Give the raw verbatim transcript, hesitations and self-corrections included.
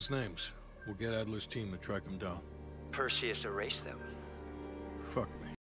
names. We'll get Adler's team to track him down. Perseus erased them. Fuck me.